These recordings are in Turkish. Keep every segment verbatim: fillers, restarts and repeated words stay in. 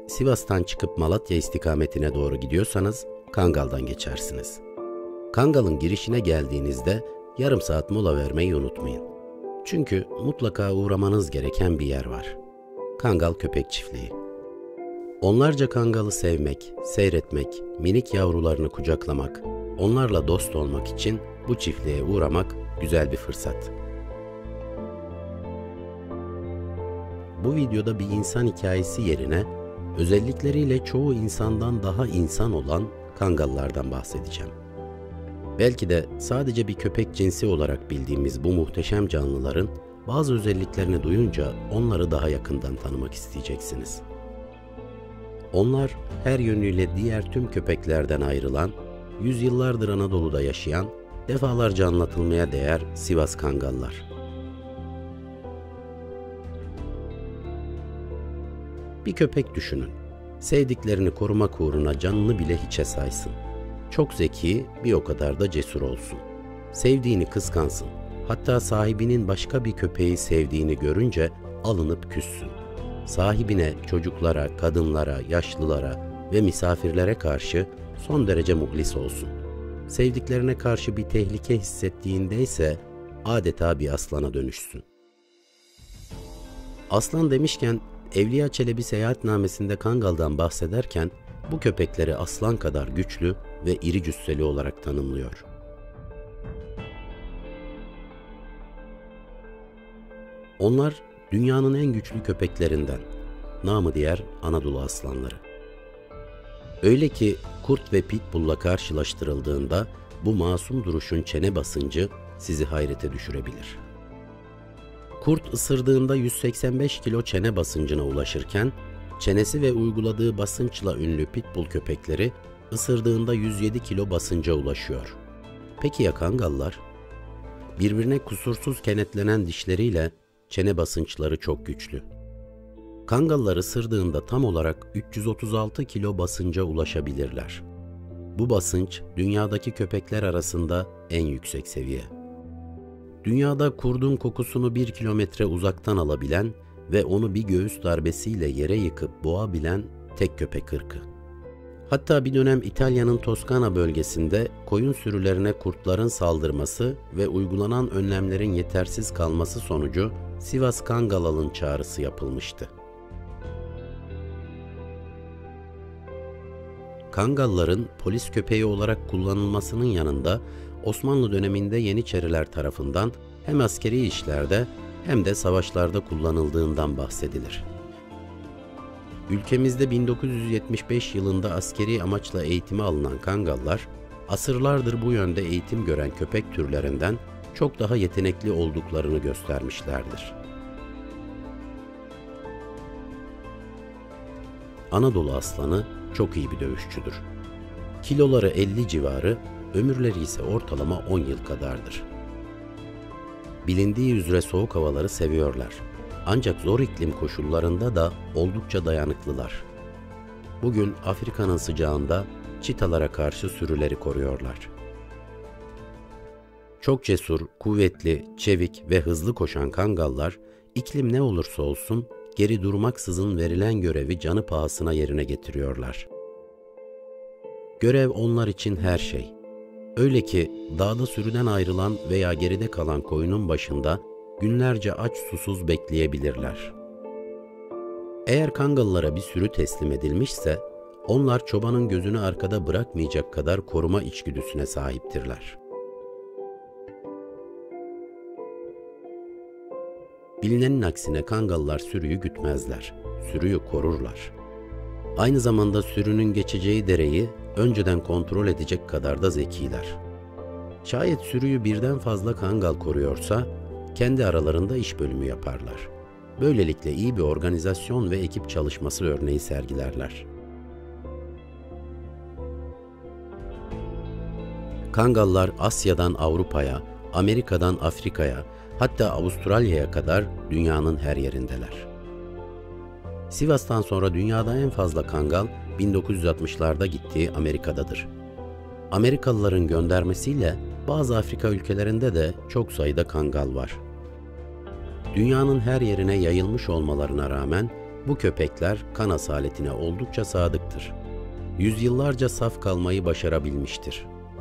Sivas'tan çıkıp Malatya istikametine doğru gidiyorsanız Kangal'dan geçersiniz. Kangal'ın girişine geldiğinizde yarım saat mola vermeyi unutmayın. Çünkü mutlaka uğramanız gereken bir yer var. Kangal Köpek Çiftliği. Onlarca kangalı sevmek, seyretmek, minik yavrularını kucaklamak, onlarla dost olmak için bu çiftliğe uğramak güzel bir fırsat. Bu videoda bir insan hikayesi yerine özellikleriyle çoğu insandan daha insan olan kangallardan bahsedeceğim. Belki de sadece bir köpek cinsi olarak bildiğimiz bu muhteşem canlıların bazı özelliklerini duyunca onları daha yakından tanımak isteyeceksiniz. Onlar her yönüyle diğer tüm köpeklerden ayrılan, yüzyıllardır Anadolu'da yaşayan, defalarca anlatılmaya değer Sivas Kangallar. Bir köpek düşünün. Sevdiklerini korumak uğruna canını bile hiçe saysın. Çok zeki, bir o kadar da cesur olsun. Sevdiğini kıskansın. Hatta sahibinin başka bir köpeği sevdiğini görünce alınıp küssün. Sahibine, çocuklara, kadınlara, yaşlılara ve misafirlere karşı son derece muhlis olsun. Sevdiklerine karşı bir tehlike hissettiğinde ise adeta bir aslana dönüşsün. Aslan demişken, Evliya Çelebi seyahatnamesinde Kangal'dan bahsederken bu köpekleri aslan kadar güçlü ve iri cüsseli olarak tanımlıyor. Onlar dünyanın en güçlü köpeklerinden, namı diğer Anadolu aslanları. Öyle ki kurt ve pitbull'la karşılaştırıldığında bu masum duruşun çene basıncı sizi hayrete düşürebilir. Kurt ısırdığında yüz seksen beş kilo çene basıncına ulaşırken, çenesi ve uyguladığı basınçla ünlü pitbull köpekleri ısırdığında yüz yedi kilo basınca ulaşıyor. Peki ya kangallar? Birbirine kusursuz kenetlenen dişleriyle çene basınçları çok güçlü. Kangallar ısırdığında tam olarak üç yüz otuz altı kilo basınca ulaşabilirler. Bu basınç dünyadaki köpekler arasında en yüksek seviye. Dünyada kurdun kokusunu bir kilometre uzaktan alabilen ve onu bir göğüs darbesiyle yere yıkıp boğabilen tek köpek ırkı. Hatta bir dönem İtalya'nın Toskana bölgesinde koyun sürülerine kurtların saldırması ve uygulanan önlemlerin yetersiz kalması sonucu Sivas Kangal alın çağrısı yapılmıştı. Kangalların polis köpeği olarak kullanılmasının yanında Osmanlı döneminde Yeniçeriler tarafından hem askeri işlerde hem de savaşlarda kullanıldığından bahsedilir. Ülkemizde bin dokuz yüz yetmiş beş yılında askeri amaçla eğitime alınan kangallar, asırlardır bu yönde eğitim gören köpek türlerinden çok daha yetenekli olduklarını göstermişlerdir. Anadolu aslanı çok iyi bir dövüşçüdür. Kiloları elli civarı, ömürleri ise ortalama on yıl kadardır. Bilindiği üzere soğuk havaları seviyorlar. Ancak zor iklim koşullarında da oldukça dayanıklılar. Bugün Afrika'nın sıcağında çitalara karşı sürüleri koruyorlar. Çok cesur, kuvvetli, çevik ve hızlı koşan kangallar, iklim ne olursa olsun geri durmaksızın verilen görevi canı pahasına yerine getiriyorlar. Görev onlar için her şey. Öyle ki dağda sürüden ayrılan veya geride kalan koyunun başında günlerce aç susuz bekleyebilirler. Eğer kangallara bir sürü teslim edilmişse, onlar çobanın gözünü arkada bırakmayacak kadar koruma içgüdüsüne sahiptirler. Bilinenin aksine kangallar sürüyü gütmezler, sürüyü korurlar. Aynı zamanda sürünün geçeceği dereyi önceden kontrol edecek kadar da zekiler. Şayet sürüyü birden fazla kangal koruyorsa, kendi aralarında iş bölümü yaparlar. Böylelikle iyi bir organizasyon ve ekip çalışması örneği sergilerler. Kangallar Asya'dan Avrupa'ya, Amerika'dan Afrika'ya, hatta Avustralya'ya kadar dünyanın her yerindeler. Sivas'tan sonra dünyada en fazla kangal bin dokuz yüz altmışlarda gittiği Amerika'dadır. Amerikalıların göndermesiyle bazı Afrika ülkelerinde de çok sayıda kangal var. Dünyanın her yerine yayılmış olmalarına rağmen Bu köpekler kan asaletine oldukça sadıktır. Yüzyıllarca saf kalmayı başarabilmiştir.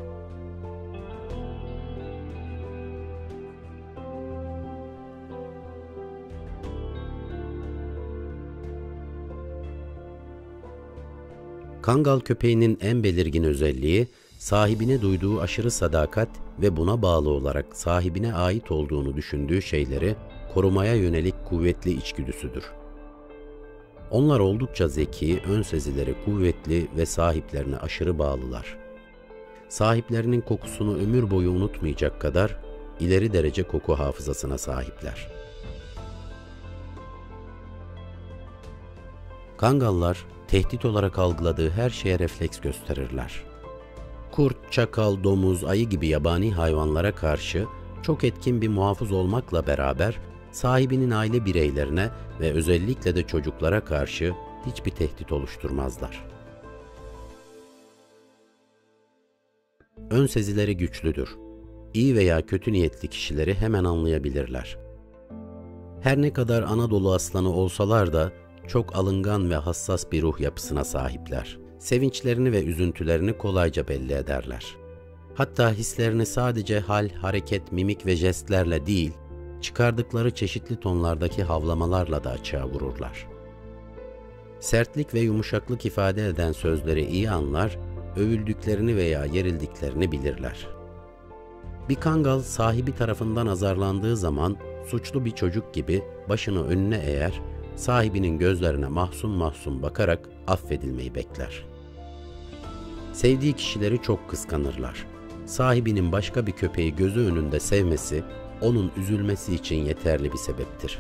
Kangal köpeğinin en belirgin özelliği, sahibine duyduğu aşırı sadakat ve buna bağlı olarak sahibine ait olduğunu düşündüğü şeyleri korumaya yönelik kuvvetli içgüdüsüdür. Onlar oldukça zeki, ön sezileri kuvvetli ve sahiplerine aşırı bağlılar. Sahiplerinin kokusunu ömür boyu unutmayacak kadar ileri derece koku hafızasına sahipler. Kangallar, tehdit olarak algıladığı her şeye refleks gösterirler. Kurt, çakal, domuz, ayı gibi yabani hayvanlara karşı çok etkin bir muhafız olmakla beraber sahibinin aile bireylerine ve özellikle de çocuklara karşı hiçbir tehdit oluşturmazlar. Ön sezileri güçlüdür. İyi veya kötü niyetli kişileri hemen anlayabilirler. Her ne kadar Anadolu aslanı olsalar da çok alıngan ve hassas bir ruh yapısına sahipler. Sevinçlerini ve üzüntülerini kolayca belli ederler. Hatta hislerini sadece hal, hareket, mimik ve jestlerle değil, çıkardıkları çeşitli tonlardaki havlamalarla da açığa vururlar. Sertlik ve yumuşaklık ifade eden sözleri iyi anlar, övüldüklerini veya yerildiklerini bilirler. Bir kangal sahibi tarafından azarlandığı zaman suçlu bir çocuk gibi başını önüne eğer, sahibinin gözlerine mahzun mahzun bakarak affedilmeyi bekler. Sevdiği kişileri çok kıskanırlar. Sahibinin başka bir köpeği gözü önünde sevmesi, onun üzülmesi için yeterli bir sebeptir.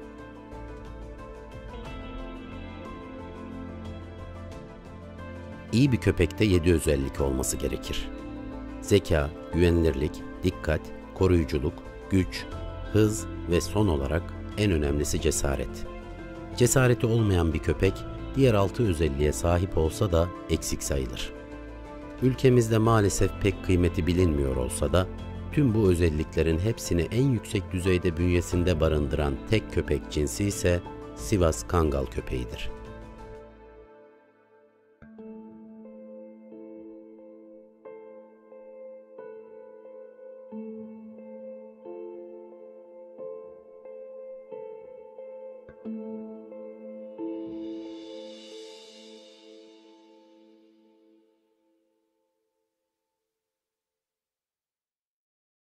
İyi bir köpekte yedi özellik olması gerekir. Zeka, güvenilirlik, dikkat, koruyuculuk, güç, hız ve son olarak en önemlisi cesaret. Cesareti olmayan bir köpek, diğer altı özelliğe sahip olsa da eksik sayılır. Ülkemizde maalesef pek kıymeti bilinmiyor olsa da, tüm bu özelliklerin hepsini en yüksek düzeyde bünyesinde barındıran tek köpek cinsi ise Sivas Kangal köpeğidir.